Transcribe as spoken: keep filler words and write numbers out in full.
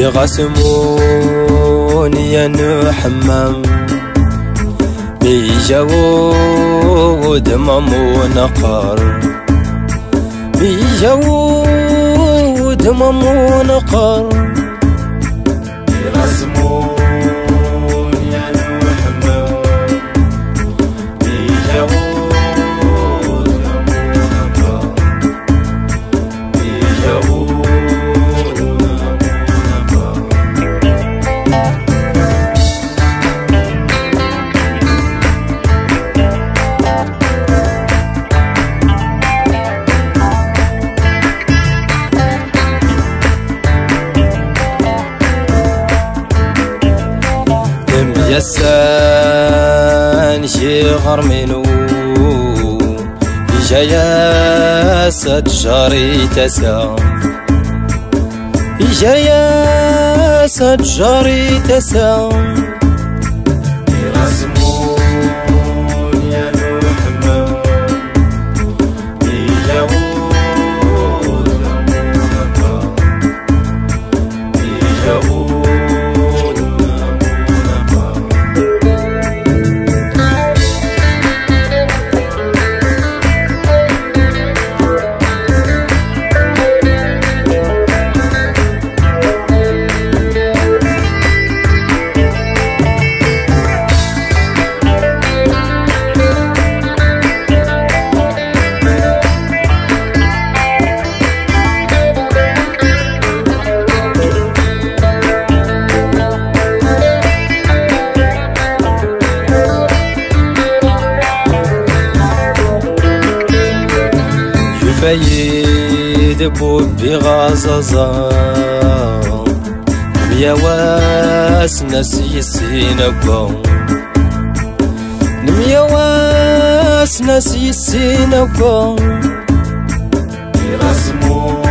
يغسمون يا نحمم بيجود مامو نقر بيجود مامو نقر يغسمون يا نحمم بيجود مامو نقر بيجود يسان شي غرمينو جايا سجاري تسا جايا سجاري تسا يغسمون يا نحمم بيجود مامو نقر بيجود فايد بوبي غازازا يا واس نسي السينكو يا واس نسي السينكو يغسمون